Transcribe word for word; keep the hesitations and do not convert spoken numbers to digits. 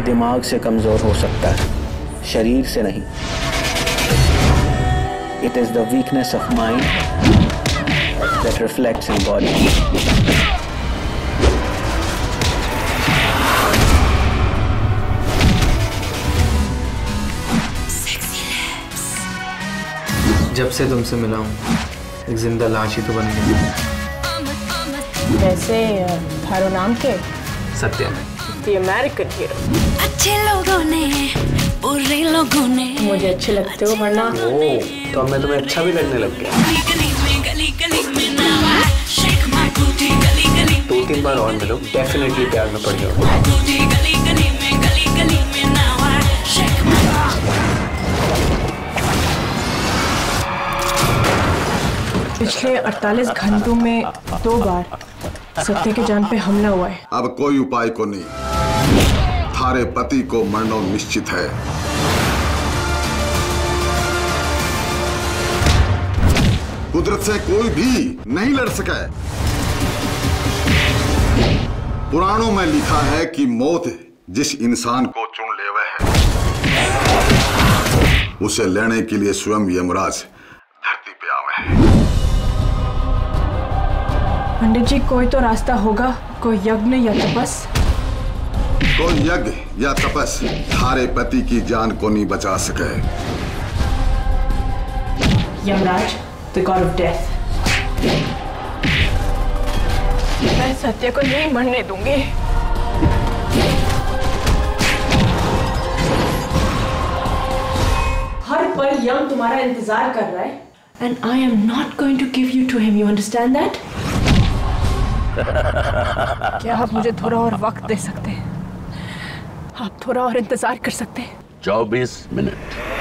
दिमाग से कमजोर हो सकता है, शरीर से नहीं। It is the weakness of mind that reflects in body. जब से तुमसे मिला हूँ एक जिंदा लाश ही तो बन गई। वैसे थारो नाम के? सत्या। The American hero। अच्छे लोगों ने बुरे लोगों ने मुझे अच्छे लगते हो, वरना ओह, तो अब मैं तुम्हें अच्छा भी लगने लग गया। दो तीन बार और मिलो, डेफिनेटली प्यार में पड़ जाओ। पिछले अड़तालीस घंटों में दो बार सत्य के जान पे हमला हुआ है। अब कोई उपाय को नहीं, थारे पति को मरना निश्चित है। कुदरत से कोई भी नहीं लड़ सका। पुराणों में लिखा है कि मौत जिस इंसान को चुन लेवे है, उसे लेने के लिए स्वयं यमराज धरती पे आवे है। पंडित जी, कोई तो रास्ता होगा, कोई यज्ञ या तपस। कोई यज्ञ या तपस थारे पति की जान को नहीं बचा सके। Yamraj, the god of death। मैं सत्य को नहीं मरने दूंगी। हर पल यम तुम्हारा इंतजार कर रहा है, and I am not going to give you to him. You understand that? क्या आप मुझे थोड़ा और वक्त दे सकते हैं? आप थोड़ा और इंतजार कर सकते हैं? चौबीस मिनट।